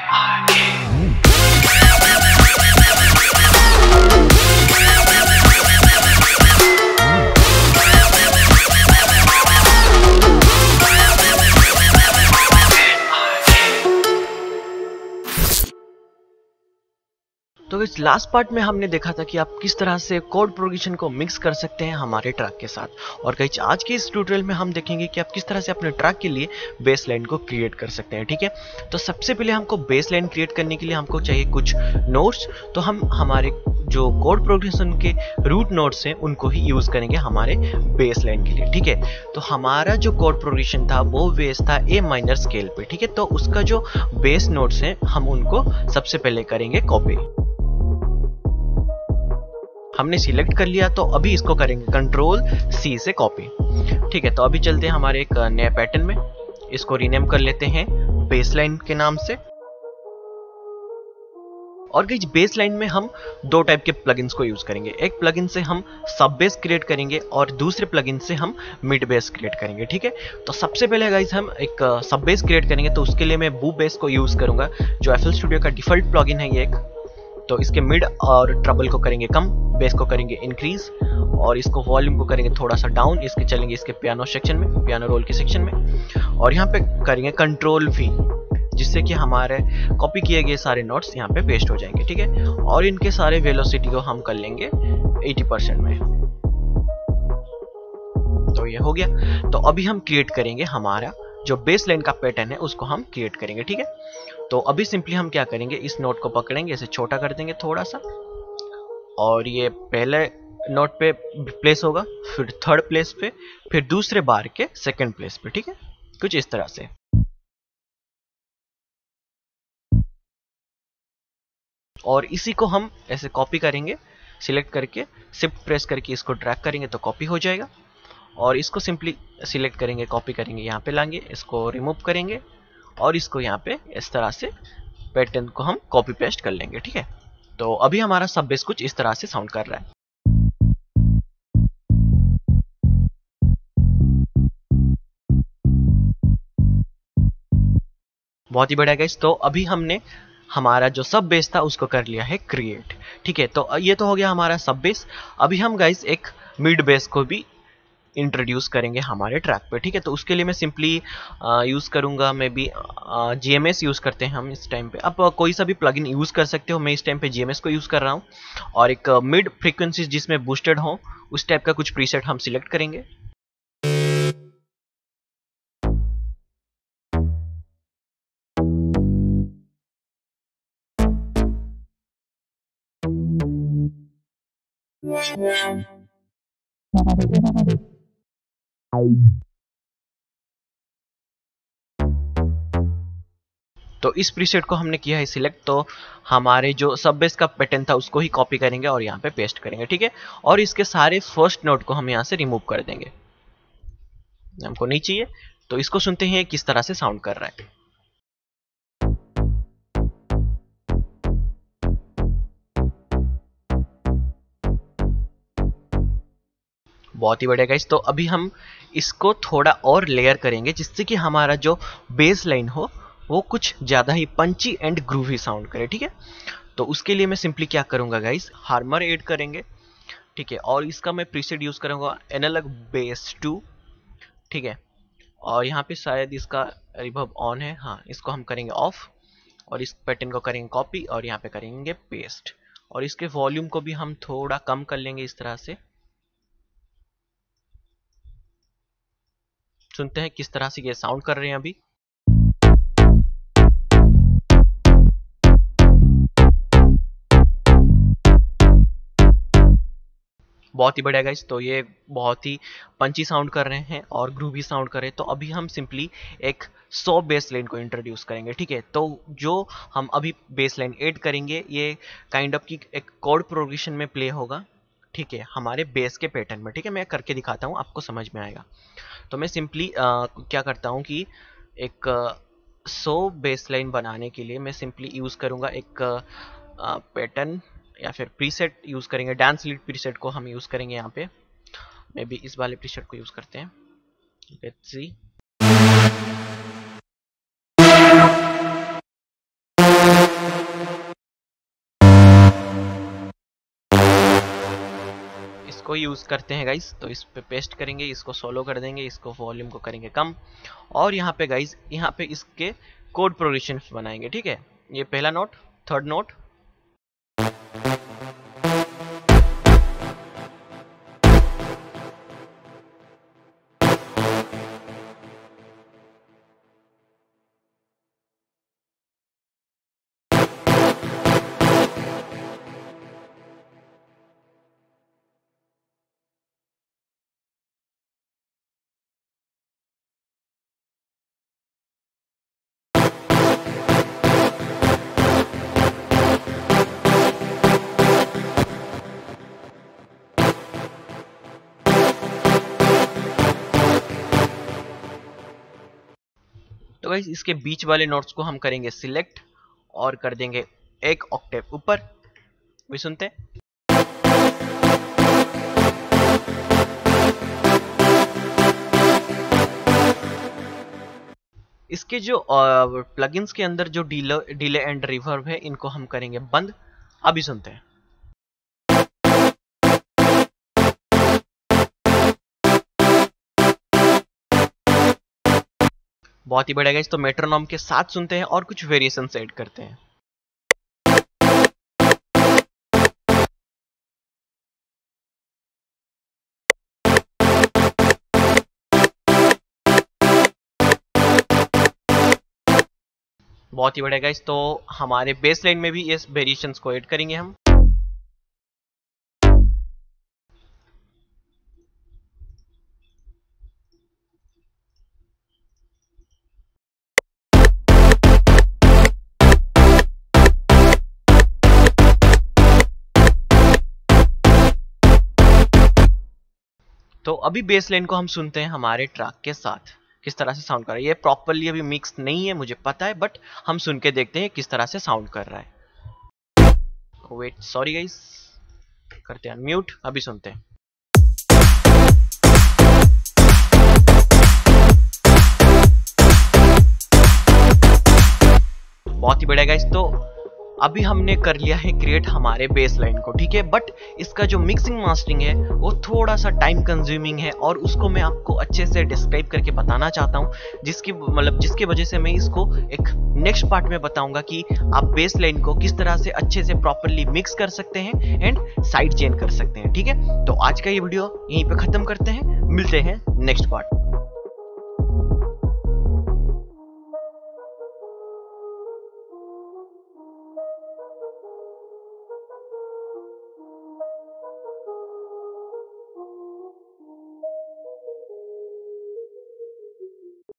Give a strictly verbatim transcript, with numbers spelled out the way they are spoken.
तो इस last part में हमने देखा था कि आप किस तरह से कोड प्रोग्रेशन को मिक्स कर सकते हैं हमारे ट्रैक के साथ। और गाइस आज के इस ट्यूटोरियल में हम देखेंगे कि आप किस तरह से अपने ट्रैक के लिए बेस लाइन को क्रिएट कर सकते हैं। ठीक है, तो सबसे पहले हमको बेस लाइन क्रिएट करने के लिए हमको चाहिए कुछ नोट्स। तो हम हमारे जो कोड प्रोग्रेशन के रूट नोट्स हैं उनको ही यूज करेंगे हमारे बेस लाइन के लिए। ठीक है, तो हमारा जो कोड प्रोग्रेशन था वो बेस था ए माइनर स्केल पे। ठीक है, तो उसका जो बेस नोट्स हैं हम उनको सबसे पहले करेंगे कॉपी। हमने सिलेक्ट कर लिया, तो अभी इसको करेंगे कंट्रोल सी से कॉपी। ठीक है, तो अभी चलते हैं हमारे एक नए पैटर्न में, इसको रीनेम कर लेते हैं बेसलाइन के नाम से। और गाइस बेसलाइन में हम दो टाइप के प्लगइन्स को यूज करेंगे। एक प्लगइन से हम सब बेस क्रिएट करेंगे और दूसरे प्लगइन से हम मिड बेस क्रिएट करेंगे। ठीक है, तो सबसे पहले गाइस हम एक सब बेस क्रिएट करेंगे, तो उसके लिए मैं बू बेस को यूज करूंगा, जो एफ एल स्टूडियो का डिफॉल्ट प्लगइन है ये एक। तो इसके मिड और ट्रबल को करेंगे कम, बेस को करेंगे इंक्रीज और इसको वॉल्यूम को करेंगे थोड़ा सा डाउन। इसके चलेंगे इसके पियानो सेक्शन में, पियानो रोल के सेक्शन में, और यहाँ पे करेंगे कंट्रोल वी, जिससे कि हमारे कॉपी किए गए सारे नोट्स यहाँ पे पेस्ट हो जाएंगे। ठीक है, और इनके सारे वेलोसिटी को हम कर लेंगे अस्सी परसेंट में। तो ये हो गया। तो अभी हम क्रिएट करेंगे हमारा जो बेस लाइन का पैटर्न है उसको हम क्रिएट करेंगे। ठीक है, तो अभी सिंपली हम क्या करेंगे, इस नोट को पकड़ेंगे, इसे छोटा कर देंगे थोड़ा सा, और ये पहले नोट पे प्लेस होगा, फिर थर्ड प्लेस पे, फिर दूसरे बार के सेकंड प्लेस पे। ठीक है, कुछ इस तरह से। और इसी को हम ऐसे कॉपी करेंगे, सिलेक्ट करके शिफ्ट प्रेस करके इसको ड्रैग करेंगे तो कॉपी हो जाएगा। और इसको सिंपली सिलेक्ट करेंगे, कॉपी करेंगे, यहाँ पे लाएंगे, इसको रिमूव करेंगे और इसको यहाँ पे इस तरह से पैटर्न को हम कॉपी पेस्ट कर लेंगे। ठीक है, तो अभी हमारा सब बेस कुछ इस तरह से साउंड कर रहा है। बहुत ही बढ़िया गाइस, तो अभी हमने हमारा जो सब बेस था उसको कर लिया है क्रिएट। ठीक है, तो ये तो हो गया हमारा सब बेस। अभी हम गाइस एक मिड बेस को भी इंट्रोड्यूस करेंगे हमारे ट्रैक पे। ठीक है, तो उसके लिए मैं सिंपली यूज करूंगा, मे बी जीएमएस यूज करते हैं हम इस टाइम पे। आप uh, कोई सा भी प्लगइन यूज कर सकते हो, मैं इस टाइम पे जीएमएस को यूज कर रहा हूँ। और एक मिड फ्रीक्वेंसीज जिसमें बूस्टेड हो उस टाइप का कुछ प्रीसेट हम सिलेक्ट करेंगे। तो इस प्रीसेट को हमने किया है सिलेक्ट, तो हमारे जो सब बेस का पैटर्न था उसको ही कॉपी करेंगे और यहाँ पे पेस्ट करेंगे। ठीक है, और इसके सारे फर्स्ट नोट को हम यहाँ से रिमूव कर देंगे, हमको नहीं चाहिए। तो इसको सुनते हैं किस तरह से साउंड कर रहा है। बहुत ही बढ़िया गाइस, तो अभी हम इसको थोड़ा और लेयर करेंगे, जिससे कि हमारा जो बेस लाइन हो वो कुछ ज्यादा ही पंची एंड ग्रूवी साउंड करे। ठीक है, तो उसके लिए मैं सिंपली क्या करूंगा गाइस, हार्मर ऐड करेंगे। ठीक है, और इसका मैं प्रीसेट यूज करूंगा एनालॉग बेस टू। ठीक है, और यहाँ पे शायद इसका रिवर्ब ऑन है, हाँ इसको हम करेंगे ऑफ, और इस पैटर्न को करेंगे कॉपी और यहाँ पे करेंगे पेस्ट। और इसके वॉल्यूम को भी हम थोड़ा कम कर लेंगे इस तरह से। सुनते हैं किस तरह से ये साउंड कर रहे हैं अभी। बहुत ही बढ़िया गाइस, तो ये बहुत ही पंची साउंड कर रहे हैं और ग्रूवी साउंड कर रहे हैं। तो अभी हम सिंपली एक सौ बेस लाइन को इंट्रोड्यूस करेंगे। ठीक है, तो जो हम अभी बेस लाइन ऐड करेंगे ये काइंड ऑफ की एक कोड प्रोग्रेशन में प्ले होगा। ठीक है, हमारे बेस के पैटर्न में। ठीक है, मैं करके दिखाता हूँ, आपको समझ में आएगा। तो मैं सिंपली क्या करता हूँ कि एक सौ बेस लाइन बनाने के लिए मैं सिंपली यूज करूंगा एक पैटर्न या फिर प्रीसेट यूज करेंगे। डांस लीड प्रीसेट को हम यूज करेंगे यहाँ पे, मे बी इस वाले प्रीसेट को यूज करते हैं। Let's see. को यूज़ करते हैं गाइस। तो इस पे पेस्ट करेंगे, इसको सोलो कर देंगे, इसको वॉल्यूम को करेंगे कम, और यहाँ पे गाइस यहाँ पे इसके कोड प्रोग्रेशन बनाएंगे। ठीक है, ये पहला नोट, थर्ड नोट, तो गाइस इसके बीच वाले नोट्स को हम करेंगे सिलेक्ट और कर देंगे एक ऑक्टेव ऊपर। भी सुनते हैं। इसके जो प्लगइन्स के अंदर जो डिले डिले एंड रिवर्ब है, इनको हम करेंगे बंद। अभी सुनते हैं। बहुत ही बढ़िया गाइस, तो मेट्रोनॉम के साथ सुनते हैं और कुछ वेरिएशंस ऐड करते हैं। बहुत ही बढ़िया गाइस, तो हमारे बेस लाइन में भी इस वेरिएशंस को ऐड करेंगे हम। तो अभी बेस लाइन को हम सुनते हैं हमारे ट्रैक के साथ किस तरह से साउंड कर रहा है। ये प्रॉपरली अभी मिक्स नहीं है, मुझे पता है, बट हम सुन के देखते हैं किस तरह से साउंड कर रहा है। वेट, सॉरी गाइस, करते हैं अनम्यूट। अभी सुनते हैं। बहुत ही बढ़िया गाइस, तो अभी हमने कर लिया है क्रिएट हमारे बेस लाइन को। ठीक है, बट इसका जो मिक्सिंग मास्टरिंग है वो थोड़ा सा टाइम कंज्यूमिंग है, और उसको मैं आपको अच्छे से डिस्क्राइब करके बताना चाहता हूँ, जिसकी मतलब जिसकी वजह से मैं इसको एक नेक्स्ट पार्ट में बताऊंगा कि आप बेस लाइन को किस तरह से अच्छे से प्रॉपरली मिक्स कर सकते हैं एंड साइड चेंज कर सकते हैं। ठीक है, तो आज का ये वीडियो यहीं पे खत्म करते हैं, मिलते हैं नेक्स्ट पार्ट।